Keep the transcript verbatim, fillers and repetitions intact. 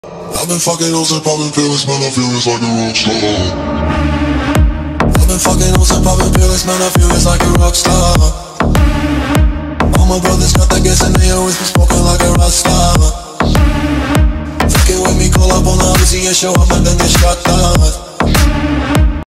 I've been fucking hoes and popping pills, man, I feel it's like a rock star. I've been fucking hoes and popping pills, man, I feel it's like a rock star. All my brothers got that gas and they always been smoking like a rock star. Fucking with me, call up on the Uzi and show up and then get shot down.